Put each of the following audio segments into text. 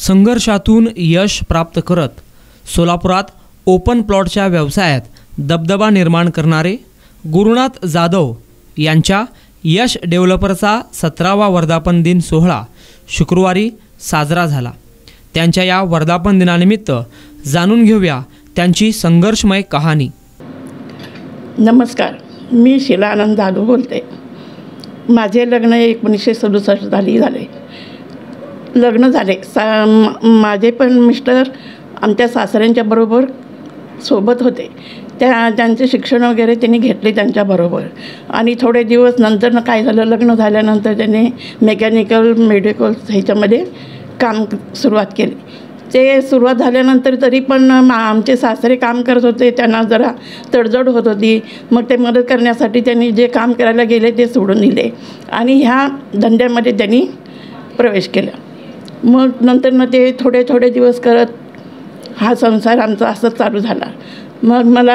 संघर्षातून यश प्राप्त करत सोलापुरात ओपन प्लॉटच्या व्यवसायात दबदबा निर्माण करणारे गुरुनाथ जाधव यांच्या यश डेव्हलपरचा 17वा वर्धापन दिन सोहळा शुक्रवारी साजरा झाला। त्यांच्या या वर्धापन दिनानिमित्त जाणून घेऊया त्यांची संघर्षमय कहाणी। नमस्कार, मी शीला आनंद जाधव बोलते। माझे लग्न 1967 साली झाले। लग्न झाले माझे पण मिस्टर आमच्या सासऱ्यांच्या बरोबर सोबत होते। त्यांचे शिक्षण वगैरे त्यांनी घेतले त्यांच्याबरोबर आणि थोडे दिवस नंतर काय झालं, लग्न झाल्यानंतर त्यांनी मेकॅनिकल मेडिकल ह्याच्यामध्ये काम सुरुवात केली। ते सुरुवात झाल्यानंतर तरी पण आमचे सासरे काम करत होते, त्यांना जरा तडजोड होत होती। मग ते मदत करण्यासाठी त्यांनी जे काम करायला गेले ते सोडून दिले आणि ह्या धंद्यामध्ये त्यांनी प्रवेश केला। मग नंतर ते थोडे दिवस करत हा संसार आमचा असंच चालू झाला। मग मला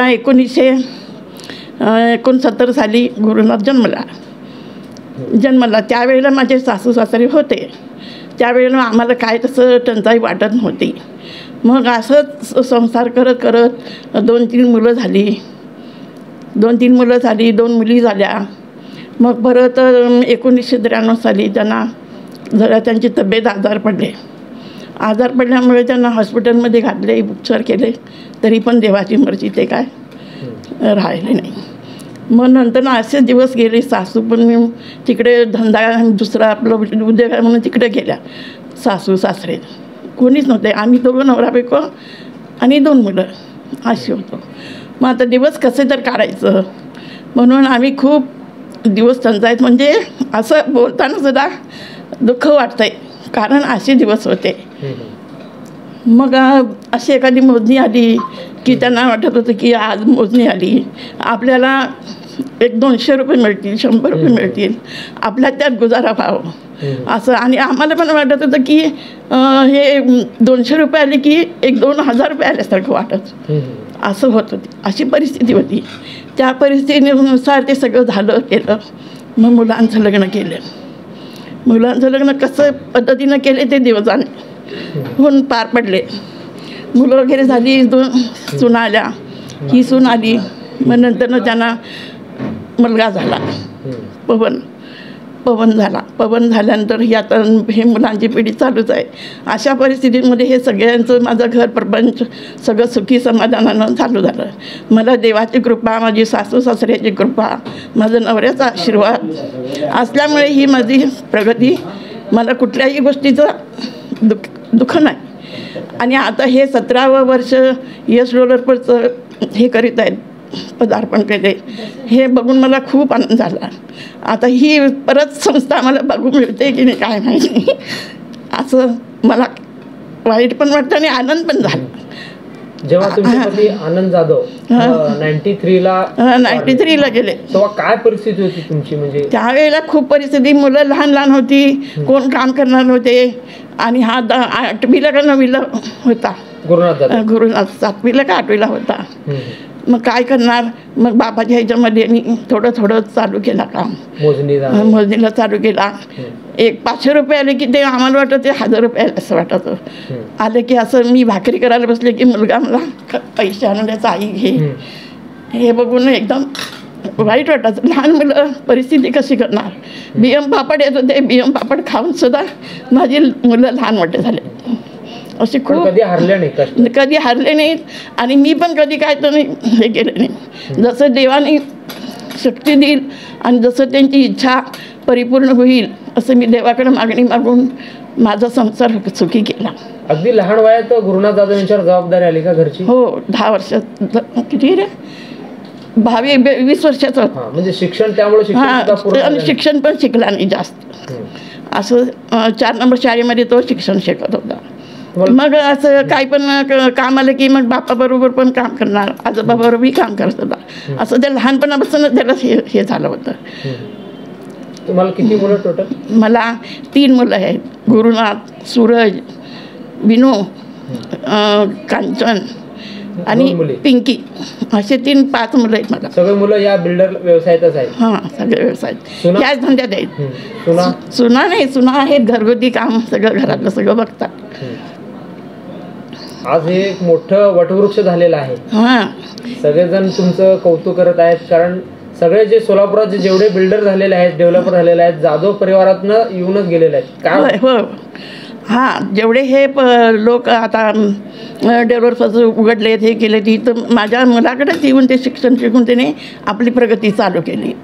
1969 साली गुरुनाथ जन्मला। त्यावेळेला माझे सासू सासरे होते। त्यावेळेला आम्हाला काय तसं टंचाई वाटत नव्हती। मग असंच संसार करत करत 2-3 मुलं झाली, 2 मुली झाल्या। मग परत 1993 साली त्यांना जरा त्यांची तब्येत आजार पडल्यामुळे त्यांना हॉस्पिटलमध्ये घातले, उपचार केले, तरी पण देवाची मर्जी ते काय राहिले नाही। मग नंतर असे दिवस गेले, सासू पण तिकडे धंदा दुसरा आपलं उद्योग म्हणून तिकडे गेल्या। सासू सासरे कोणीच नव्हते, आम्ही दोघं नवरा बायको आणि 2 मुलं अशी होतो। मग आता दिवस कसे तर काढायचं म्हणून आम्ही खूप दिवस टंचायत, म्हणजे असं बोलताना सुद्धा दुःख वाटतंय, कारण असे दिवस होते। मग अशी एखादी मोजणी आली की त्यांना वाटत होतं की आज मोजणी आली, आपल्याला 100-200 रुपये मिळतील, 100 रुपये मिळतील, आपल्या त्यात गुजारा व्हावं असं। आणि आम्हाला पण वाटत होतं की हे 200 रुपये आले की 1-2 हजार रुपये आल्यासारखं वाटत, असं होत होती, अशी परिस्थिती होती। त्या परिस्थितीनुसार ते सगळं झालं केलं। मग मुलांचं लग्न केलं। मुलांचं लग्न कसं पद्धतीनं केले ते दिवसाने होऊन पार पडले। मुलं वगैरे झाली, 2 सुना आल्या, ही सून आली। मग नंतर त्यांना मुलगा झाला, पवन झाला। पवन झाल्यानंतर ही आता हे मुलांची पिढी चालूच आहे। अशा परिस्थितीमध्ये हे सगळ्यांचं माझं घर प्रपंच सगळं सुखी समाधानानं चालू झालं। मला देवाची कृपा, माझी सासू सासऱ्याची कृपा, माझा नवऱ्याचा आशीर्वाद असल्यामुळे ही माझी प्रगती, मला कुठल्याही गोष्टीचं दुःख नाही। आणि आता हे 17वं वर्ष यश डेव्हलपर्सचं हे करीत आहेत, पदार्पण केले, हे बघून मला खूप आनंद झाला। आता ही परत संस्था मला बघू मिळते की नाही काय माहिती, असं मला वाईट पण वाटतं आणि आनंद पण झाला। जेव्हा तुमचे पती आनंद जाधव 93 ला गेले तेव्हा काय परिस्थिती होती तुमची? म्हणजे त्यावेळेला खूप परिस्थिती, मुलं लहान होती, कोण काम करणार नव्हते आणि हा 8वीला का 9वीला होता गुरुनाथ, 7वीला का 8वीला होता। मग काय करणार, मग बाबाच्या ह्याच्यामध्ये मी थोडं चालू केला काम, मोजणीला चालू केला। 500 रुपये आले की ते आम्हाला वाटत ते 1000 रुपये आले असं वाटत आले की असं मी भाकरी करायला बसले की मुलगा मला पैसे आणून द्यायचा, आई घे, हे बघून एकदम वाईट वाटायचं। लहान मुलं परिस्थिती कशी करणार, बियम पापड येत होते, बियम पापड खाऊन सुद्धा माझी मुलं लहान मोठे झाले। असे खूप कधी हारले नाहीत आणि मी पण कधी काय तर हे केलं नाही। जसं देवाने शक्ती देईल आणि जसं त्यांची इच्छा परिपूर्ण होईल असं मी देवाकडे मागणी मागून माझा संसार सुखी केला। अगदी लहान वयात गुरुनाथ जाधव यांच्यावर जबाबदारी आली का घरची? हो, 10 वर्षात, किती रे 22-20 वर्षाचं होतं। म्हणजे शिक्षण, त्यामुळे शिक्षण पण शिकला नाही जास्त, असं 4 नंबर शाळेमध्ये तो शिक्षण शिकत होता। मग असं काय पण काम आलं की मग बापाबरोबर पण काम करणार, आजोबाबरोबरही काम करत होता। असं ते लहानपणापासूनच त्याला हे झालं होतं। तुम्हाला किती मुलं टोटल? मला 3 मुलं आहेत, गुरुनाथ, सूरज, विनू, कांचन आणि पिंकी, असे 3-5 मुलं आहेत मला। सगळे मुलं या बिल्डर व्यवसायातच आहेत? हां, सगळे व्यवसायात, याच धंद्यात आहेत। सुना नाही, सुना आहेत, घरगुती काम सगळं घरातलं सगळं बघतात। आज हे एक मोठं वटवृक्ष झालेलं आहे. हां सगळेजण तुमचं कौतुक करत आहेत, कारण सगळे जे सोलापुरात जेवढे बिल्डर झालेले आहेत, डेव्हलपर झालेले आहेत, जाधव परिवारातनं येऊनच गेलेले आहेत. काय हो हां जेवढे हे लोक आता डेव्हलपर्स उघडलेत हे केले ती तर माझ्या मुलाकडेच येऊन ते शिक्षण शिकून त्याने आपली प्रगती चालू केली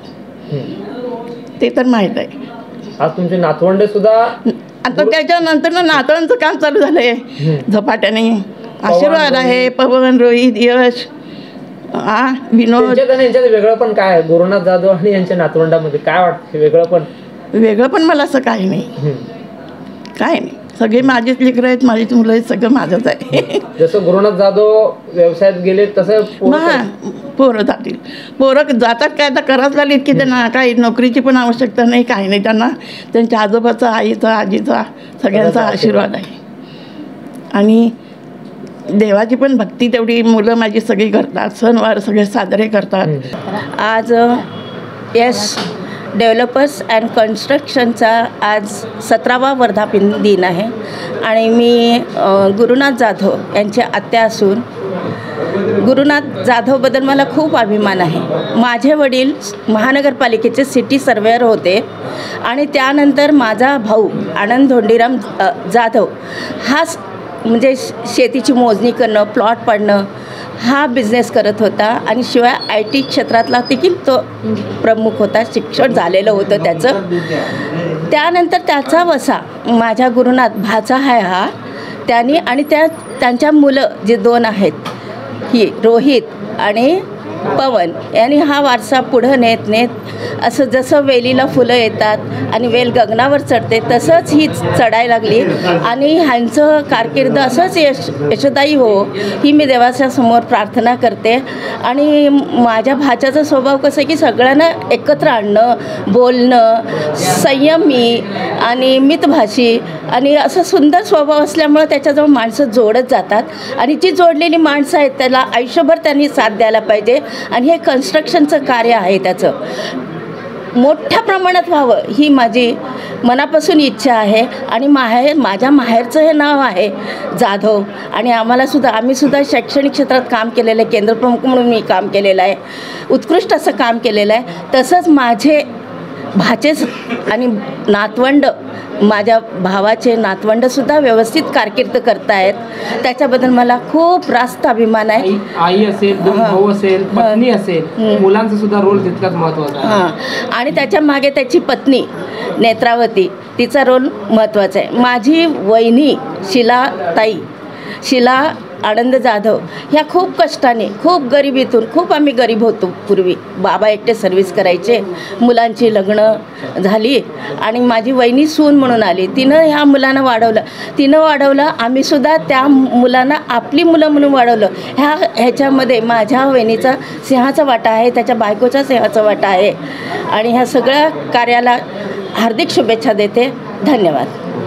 ते तर माहीत आहे. आज तुमचे नातवंडे सुद्धा आता त्याच्यानंतर नातवांचं काम चालू झालं आहे झपाट्याने. आशीर्वाद आहे. पवन, रोहित, यश, विनोद. त्यांच्यात आणि यांच्यात वेगळं पण काय आहे? गुरुनाथ जाधव आणि यांच्या नातवंडामध्ये काय वाटतं वेगळं पण मला असं काही नाही. काय नाही, सगळे माझेच लेकरं आहेत, माझीच मुलं आहेत, सगळं माझंच आहे. जसं गुरुनाथ जाधव व्यवसायात गेले तसं पोरं जातील. पोरं जातात काय आता करावंच लागलीत की त्यांना काही नोकरीची पण आवश्यकता नाही, काही नाही. त्यांना त्यांच्या आजोबाचा, आईचा, आजीचा सगळ्यांचा आशीर्वाद आहे. आणि देवाची पण भक्ती तेवढी मुलं माझी सगळी करतात, सणवार सगळे साजरे करतात. आज यश डेव्हलपर्स अँड कन्स्ट्रक्शनचा आज 17वा वर्धापन दिन आहे आणि मी गुरुनाथ जाधव यांची आत्या असून गुरुनाथ जाधवबद्दल मला खूप अभिमान आहे. माझे वडील महानगरपालिकेचे सिटी सर्वेअर होते आणि त्यानंतर माझा भाऊ आनंद धोंडीराम जाधव हा म्हणजे शेतीची मोजणी करणं, प्लॉट पाडणं हा बिझनेस करत होता आणि शिवाय IT क्षेत्रातला देखील तो प्रमुख होता. शिक्षण झालेलं होतं त्याचं. त्यानंतर त्याचा वसा माझ्या गुरुनाथ भाचा आहे हा. त्यांनी आणि त्यांच्या मुलं जे 2 आहेत ही रोहित आणि पवन यांनी हा वारसा पुढं नेत असं जसं वेलीला फुलं येतात आणि वेल गगनावर चढते तसंच ही चढायला लागली आणि ह्यांचं कारकीर्द असंच यशदायी हो ही मी देवाच्या समोर प्रार्थना करते. आणि माझ्या भाच्याचा स्वभाव कसं की सगळ्यांना एकत्र आणणं, बोलणं, संयमी आणि मितभाषी आणि असं सुंदर स्वभाव असल्यामुळं त्याच्याजवळ माणसं जोडत जातात आणि जी जोडलेली माणसं आहेत त्याला आयुष्यभर त्यांनी साथ द्यायला पाहिजे. आणि हे कन्स्ट्रक्शनचं कार्य आहे त्याचं मोठ्या प्रमाणात व्हावं ही माझी मनापासून इच्छा आहे. आणि माझ्या माहेरचं हे नाव आहे जाधव आणि आम्हीसुद्धा शैक्षणिक क्षेत्रात काम केलेलं आहे. केंद्रप्रमुख म्हणून मी काम केलेलं आहे, उत्कृष्ट असं काम केलेलं आहे. तसंच माझे भाचेच आणि नातवंड, माझ्या भावाचे नातवंडसुद्धा व्यवस्थित कारकीर्द करतायत. त्याच्याबद्दल मला खूप रास्त अभिमान आहे. आई असेल, 2 भाऊ असेल, पत्नी असेल, मुलांचा सुद्धा रोल तितकाच महत्त्वाचा आहे. आणि त्याच्या मागे त्याची पत्नी नेत्रावती, तिचा रोल महत्त्वाचा आहे. माझी वहिनी शिला आनंद जाधव ह्या खूप कष्टाने, खूप गरिबीतून, खूप आम्ही गरीब होतो पूर्वी. बाबा एकटे सर्व्हिस करायचे, मुलांची लग्न झाली आणि माझी वहिनी सून म्हणून आली. तिनं ह्या मुलांना वाढवलं. आम्हीसुद्धा त्या मुलांना आपली मुलं म्हणून वाढवलं. ह्याच्यामध्ये माझ्या वहिनीचा सिंहाचा वाटा आहे, त्याच्या बायकोचा सिंहाचा वाटा आहे. आणि ह्या सगळ्या कार्याला हार्दिक शुभेच्छा देते. धन्यवाद.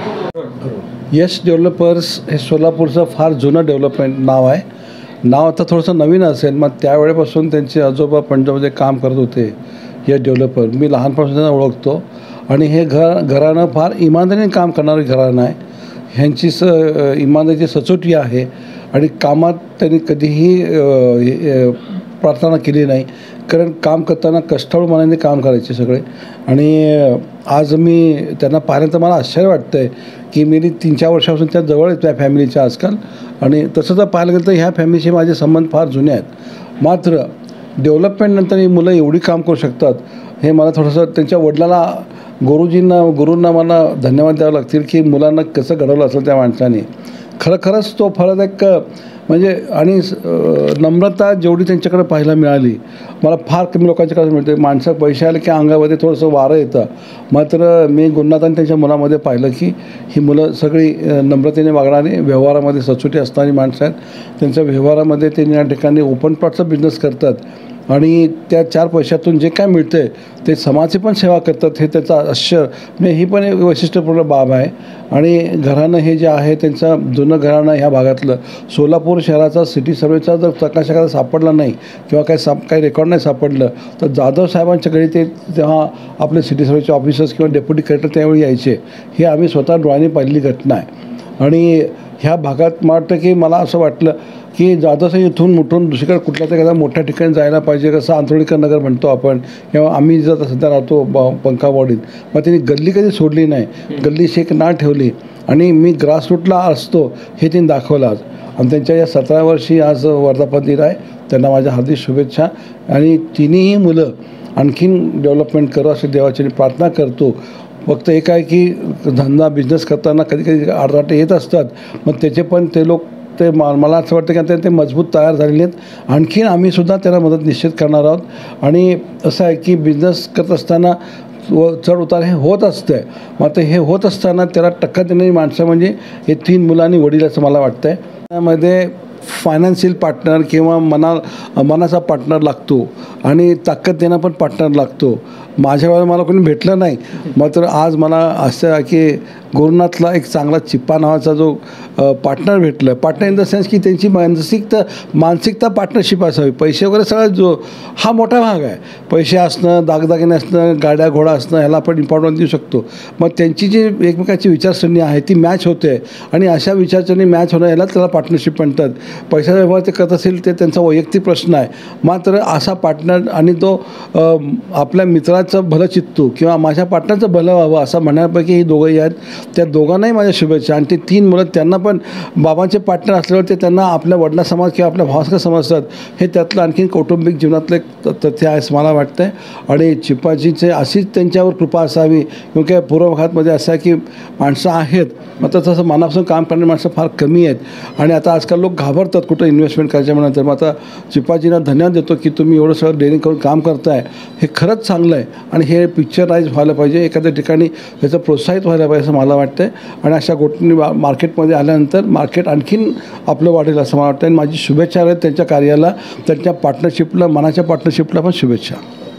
यश डेव्हलपर्स हे सोलापूरचं फार जुनं डेव्हलपमेंट नाव आहे. नाव आता थोडंसं नवीन असेल, मग त्यावेळेपासून त्यांचे आजोबा पंजाबमध्ये काम करत होते यश डेव्हलपर. मी लहानपासून त्यांना ओळखतो आणि हे घराणं फार इमानदारीने काम करणारं घराणं आहे. ह्यांची इमानदारीची सचोटी आहे आणि कामात त्यांनी कधीही प्रार्थना केली नाही, कारण काम करताना कष्टाळू मनाने काम करायचे सगळे. आणि आज मी त्यांना पाहिल्यानंतर मला आश्चर्य वाटतं आहे की मी 3-4 वर्षापासून त्या जवळ आहेत त्या फॅमिलीच्या आजकाल. आणि तसं जर पाहायला गेलं तर ह्या फॅमिलीचे माझे संबंध फार जुने आहेत. मात्र डेव्हलपमेंटनंतर ही मुलं एवढी काम करू शकतात हे मला थोडंसं त्यांच्या वडिलांना गुरूंना मला धन्यवाद द्यावं लागतील की मुलांना कसं घडवलं असेल त्या माणसाने. खरंच तो फळदायक म्हणजे आणि नम्रता जेवढी त्यांच्याकडे पाहायला मिळाली मला फार कमी लोकांच्याकडे मिळते. माणसं पैसे आले की अंगामध्ये थोडंसं वारं येतं. मात्र मी गुरुनाथांनी त्यांच्या मुलामध्ये पाहिलं की ही मुलं सगळी नम्रतेने वागणारी, व्यवहारामध्ये सचोटी असणारी माणसं आहेत. त्यांच्या व्यवहारामध्ये त्यांनी या ठिकाणी ओपन प्लॉटचा बिझनेस करतात आणि त्या 4 पैशातून जे काय मिळते ते समाजाची पण सेवा करतात. हे त्याचा म्हणजे ही पण एक वैशिष्ट्यपूर्ण बाब आहे. आणि घराणं हे जे आहे त्यांचं जुनं घराणं ह्या भागातलं सोलापूर शहराचा सिटी सर्वेचा जर चकाशकाला सापडला नाही किंवा काही रेकॉर्ड नाही सापडलं तर जाधव साहेबांच्या घरी ते तेव्हा आपले सिटी सर्वेचे ऑफिसर्स किंवा डेप्युटी कलेक्टर त्यावेळी यायचे. हे आम्ही स्वतः डोळ्यांनी पाहिलेली घटना आहे. आणि ह्या भागात मला वाटतं की मला असं वाटलं की जाधवसाहेब इथून मुठून दुसरीकडे कुठल्या तरी एखाद्या मोठ्या ठिकाणी जायला पाहिजे, कसं आंतोळीकर नगर म्हणतो आपण, किंवा आम्ही जर सध्या राहतो पंखावाडीत, मग त्यांनी गल्ली कधी सोडली नाही, गल्लीशी एक नाळ ठेवली आणि मी ग्रासरूटला असतो हे त्यांनी दाखवलं आज. आणि त्यांच्या या 17 वर्षी आज वर्धापन दिन आहे. त्यांना माझ्या हार्दिक शुभेच्छा. आणि तिन्ही मुलं आणखीन डेव्हलपमेंट करू अशी देवाची प्रार्थना करतो. फक्त एक आहे की धंदा बिझनेस करताना कधी कधी अडथळे येत असतात, मग त्याचे पण ते लोक ते मला असं वाटतं की आता ते मजबूत तयार झालेले आहेत. आणखीन आम्हीसुद्धा त्यांना मदत निश्चित करणार आहोत. आणि असं आहे की बिझनेस करत असताना चढ उतार हे होत असतं आहे. मग आता हे होत असताना त्याला टक्का देणारी माणसं म्हणजे हे 3 मुलं आणि वडील असं मला वाटतं आहे. त्यामध्ये फायनान्शियल पार्टनर किंवा मनाचा पार्टनर लागतो आणि ताकद देणं पण पार्टनर लागतो. माझ्या वेळेला मला कोणी भेटलं नाही, मग तर आज मला असं आहे की गुरुनाथला एक चांगला चिप्पा नावाचा जो पार्टनर भेटलं. पार्टनर इन द सेन्स की त्यांची मानसिकता पार्टनरशिप असावी. पैसे वगैरे सगळं जो हा मोठा भाग आहे. पैसे असणं, दागदागिने असणं, गाड्या घोडा असणं ह्याला आपण इम्पॉर्टन्स देऊ शकतो. मग त्यांची जी एकमेकाची विचारसरणी आहे ती मॅच होते आणि अशा विचारसरणी मॅच होणं याला त्याला पार्टनरशिप म्हणतात. पैशाचा व्यवहार ते करत असेल ते त्यांचा वैयक्तिक प्रश्न आहे. मात्र असा पार्टनर आणि तो आपल्या मित्राचं भलं चित्तू किंवा माझ्या पार्टनरचं भलं व्हावं असं म्हणण्यापैकी ही दोघंही आहेत. त्या दोघांनाही माझ्या शुभेच्छा. आणि ते 3 मुलं त्यांना पण बाबांचे पार्टनर असल्यावर ते त्यांना आपल्या वडिला समाज किंवा आपल्या भावासारखं समजतात. हे त्यातलं आणखीन कौटुंबिक जीवनातलं एक तथ्य आहे असं मला वाटतं आहे. आणि चिप्पाजीचे अशीच त्यांच्यावर कृपा असावी, क्योंकि पूर्व भागातमध्ये असं आहे की माणसं आहेत मात्र तसं मनापासून काम करणारी माणसं फार कमी आहेत. आणि आता आजकाल लोक घाबरतात कुठं इन्व्हेस्टमेंट करायच्या म्हणून. मग आता चिप्पाजींना धन्यवाद देतो की तुम्ही एवढं सगळं डेअरिंग करून काम करताय. हे खरंच चांगलं आहे आणि हे पिक्चराईज व्हायला पाहिजे, एखाद्या ठिकाणी ह्याचं प्रोत्साहित व्हायला पाहिजे असं मला वाटतं आहे. आणि अशा गोष्टी मार्केटमध्ये आल्यानंतर मार्केट आणखीन आपलं वाढेल असं मला वाटतं. आणि माझी शुभेच्छा आहेत त्यांच्या कार्याला, त्यांच्या पार्टनरशिपला, मनाच्या पार्टनरशिपला पण शुभेच्छा.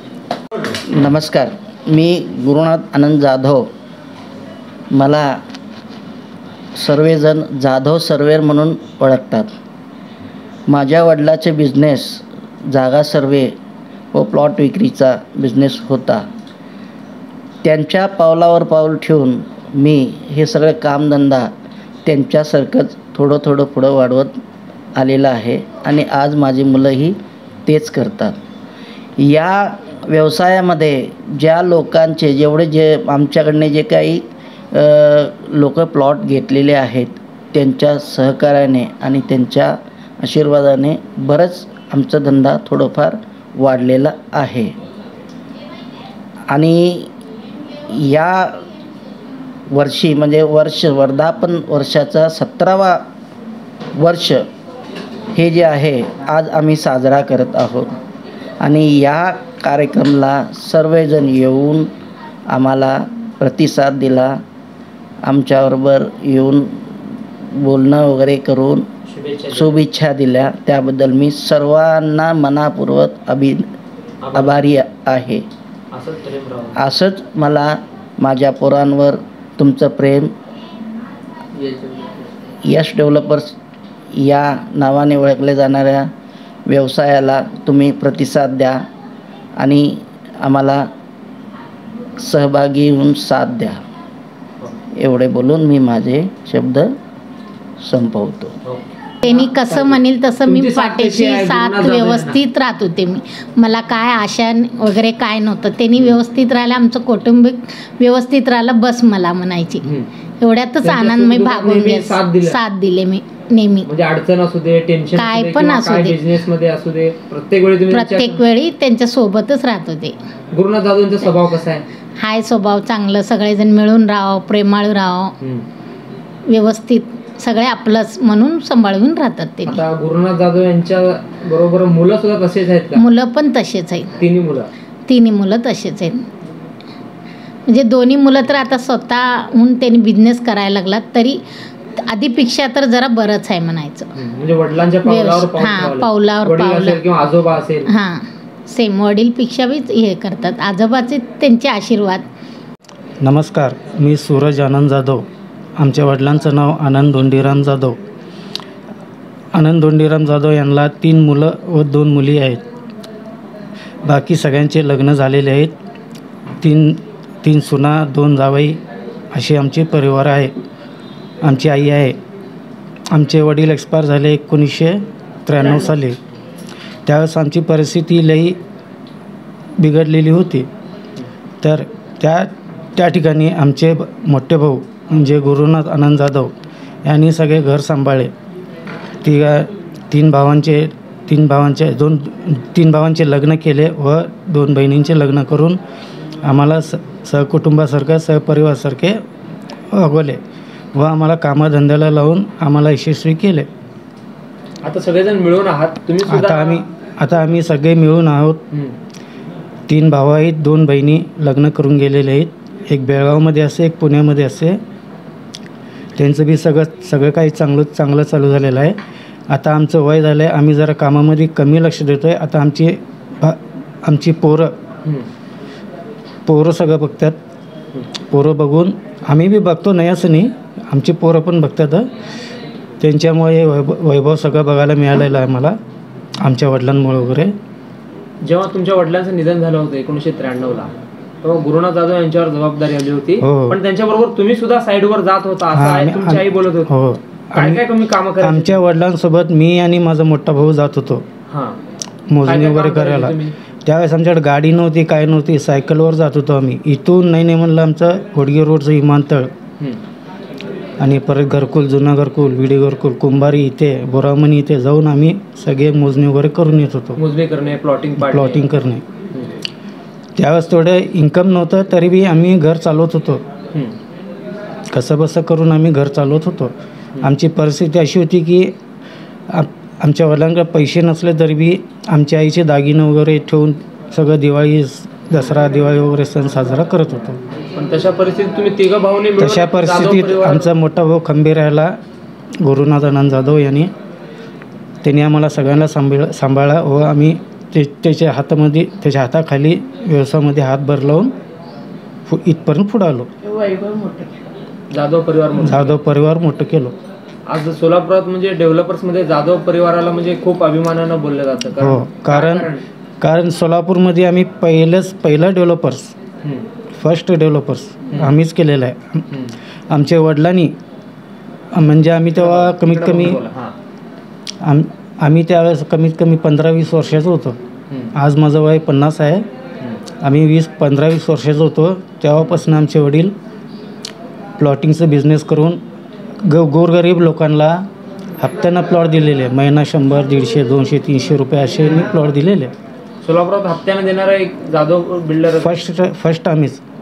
नमस्कार, मी गुरुनाथ आनंद जाधव. मला सर्वजण जाधव सर्वेर म्हणून ओळखतात. माझ्या वडिलाचे बिझनेस जागा सर्वे व प्लॉट विक्रीचा बिझनेस होता. त्यांच्या पावलावर पाऊल ठेवून मी हे सगळं कामधंदा त्यांच्यासारखंच थोडं थोडं पुढं वाढवत आलेलं आहे आणि आज माझी मुलंही तेच करतात. या व्यवसायामध्ये ज्या लोकांचे जे आमच्याकडने जे काही लोक प्लॉट घेतलेले आहेत त्यांच्या सहकार्याने आणि त्यांच्या आशीर्वादाने बरंच आमचा धंदा थोडंफार वाढलेला आहे. आणि या वर्षी म्हणजे वर्धापन वर्षाचा 17वा वर्ष हे जे आहे आज आम्ही साजरा करत आहोत. आणि या कार्यक्रमाला सर्वजण येऊन आम्हाला प्रतिसाद दिला, आमच्याबरोबर येऊन बोलणं वगैरे करून शुभेच्छा दिल्या. त्याबद्दल मी सर्वांना मनापूर्वक आभारी आहे. असंच मला माझ्या पोरांवर तुमचं प्रेम, यश डेव्हलपर्स या नावाने ओळखल्या जाणाऱ्या व्यवसायाला तुम्ही प्रतिसाद द्या आणि आम्हाला सहभागी होऊन साथ द्या. एवढे बोलून मी माझे शब्द संपवतो. त्यांनी कसं म्हणेल तसं मी पाठीशी साथ व्यवस्थित राहत होते. मला काय आशा वगैरे काय नव्हतं. त्यांनी व्यवस्थित राहिलं, आमचं कौटुंबिक व्यवस्थित राहिलं, बस मला म्हणायची. एवढ्यातच आनंदमय भागून गेला. साथ दिले मी नेहमी. म्हणजे अडचण असू दे, टेन्शन काय पण असू दे, बिझनेस मध्ये असू दे, प्रत्येक वेळी त्यांच्या सोबतच राहत होते. गुरुनाथ जाधवांचा स्वभाव कसा आहे? हाय स्वभाव चांगलं, सगळेजण मिळून राहावं, प्रेमाळू राहावं, व्यवस्थित सगळे आपलंच म्हणून सांभाळून राहतात ते. आता गुरुनाथ जाधव यांच्या बरोबर मुलं सुद्धा तसेच आहेत का? मुलं पण तसेच आहेत. तिन्ही मुलं तसेच आहेत. म्हणजे दोन्ही मुलं तर आता स्वतःहून त्यांनी बिझनेस करायला लागलात, तरी आधीपेक्षा तर जरा बरंच आहे म्हणायचं. म्हणजे वडिलांच्या पावलावर पावलं किंवा आजोबा असेल, हां सेम वडीलपेक्षा बी हे करतात. आजोबाचे त्यांचे आशीर्वाद. नमस्कार, मी सूरज आनंद जाधव. आमच्या वडिलांचं नाव आनंद धोंडीराम जाधव. आनंद धोंडीराम जाधव यांना 3 मुलं व 2 मुली आहेत. बाकी सगळ्यांचे लग्न झालेले आहेत. 3 सुना, 2 जावई असे आमचे परिवार आहे. आमची आई आहे. आमचे वडील एक्सपायर झाले 1993 साली. त्यावेळेस आमची परिस्थिती लई बिघडलेली होती. तर त्या ठिकाणी आमचे मोठे भाऊ म्हणजे गुरुनाथ आनंद जाधव यांनी सगळे घर सांभाळले. तीन भावांचे लग्न केले व 2 बहिणींचे लग्न करून आम्हाला सहकुटुंबासारखं सहपरिवारासारखे वागवले व आम्हाला कामधंद्याला लावून आम्हाला यशस्वी केले. आता सगळेजण मिळून आहात तुम्ही सुद्धा? आता आम्ही सगळे मिळून आहोत. 3 भाऊ आहेत, 2 बहिणी लग्न करून गेलेले आहेत. एक बेळगावमध्ये असे, एक पुण्यामध्ये असे. त्यांचं बी सगळं काही चांगलं चालू झालेलं आहे. आता आमचं वय झालं आहे, आम्ही जरा कामामध्ये कमी लक्ष देतो आहे. आता आमची पोरं सगळं बघतात. पोरं बघून आम्ही बी बघतो, नाही असं नाही, आमची पोरं पण बघतात. त्यांच्यामुळे वैभव सगळं बघायला मिळालेलं आहे मला, आमच्या वडिलांमुळे वगैरे. जेव्हा तुमच्या वडिलांचं निधन झालं होतं 1993ला, तेव्हा गुरुनाथ जाधव यांच्यावर जबाबदारी आली होती. पण त्यांच्याबरोबर तुम्ही सुद्धा साईडवर जात होता असं आहे, तुमची आई बोलत होती. हो, काय तुम्ही कामं करायचे? आमच्या वडिलांसोबत मी आणि माझा मोठा भाऊ जात होतो मोजणी वगैरे करायला. त्यावेळेस आमच्याकडे गाडी नव्हती, काय नव्हती, सायकलवर जात होतो आम्ही. इथून नाही म्हणलं आमचं होडगे रोडचं विमानतळ आणि परत घरकुल, जुना घरकुल, विडी घरकुल, कुंभारी इथे, बोरामणी इथे जाऊन आम्ही सगळे मोजणी वगैरे करून येत होतो. मोजणी करणे, प्लॉटिंग करणे. त्यावेळेस थोडं इन्कम नव्हतं, तरी बी आम्ही घर चालवत होतो. कसं बसं करून आम्ही घर चालवत होतो. आमची परिस्थिती अशी होती की आमच्या वडिलांकडे पैसे नसले तरी बी आमच्या आईचे दागिने वगैरे ठेवून सगळं दिवाळी, दसरा, दिवाळी वगैरे सण साजरा करत होतो. पण तशा परिस्थितीत तुम्ही 3 भाऊंनी मिळून, तशा परिस्थितीत आमचा मोठा भाऊ खंबीर राहिला, गुरुनाथ आनंद जाधव त्यांनी आम्हाला सगळ्यांना सांभाळा व आम्ही त्याच्या हाताखाली व्यवसायामध्ये हातभर लावून इथपर्यंत पुढे आलो. जाधव परिवार मोठं केलं. आज सोलापुरात म्हणजे डेव्हलपर्समध्ये जाधव परिवाराला म्हणजे खूप अभिमानानं बोललं जातं. हो, कारण सोलापूरमध्ये आम्ही पहिला डेव्हलपर्स, फर्स्ट डेव्हलपर्स आम्हीच केलेलं आहे. आमच्या वडिलांनी म्हणजे आम्ही तेव्हा आम्ही त्यावेळेस कमीत कमी 15-20 वर्षाचं होतो. आज माझं वय 50 आहे. आम्ही 15-20 वर्षाचं होतो तेव्हापासून आमचे वडील प्लॉटिंगचं बिझनेस करून गोरगरीब लोकांना हप्त्यानं प्लॉट दिलेले. महिना 100, 150, 200, 300 रुपये असे मी प्लॉट दिलेले. सोलापुरात हप्त्यानं देणारा एक जाधव बिल्डर फर्स्ट आम्हीच.